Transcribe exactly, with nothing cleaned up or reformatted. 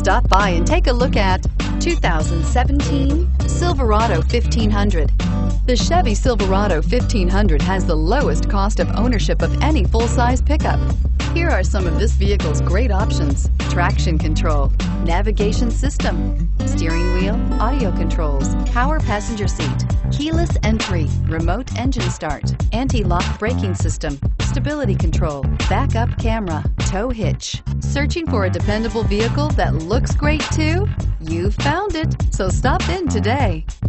Stop by and take a look at two thousand seventeen Silverado fifteen hundred. The Chevy Silverado fifteen hundred has the lowest cost of ownership of any full-size pickup. Here are some of this vehicle's great options: traction control, navigation system, steering wheel audio controls, power passenger seat, keyless entry, remote engine start, anti-lock braking system, stability control, backup camera, tow hitch. Searching for a dependable vehicle that looks great too? You found it, so stop in today.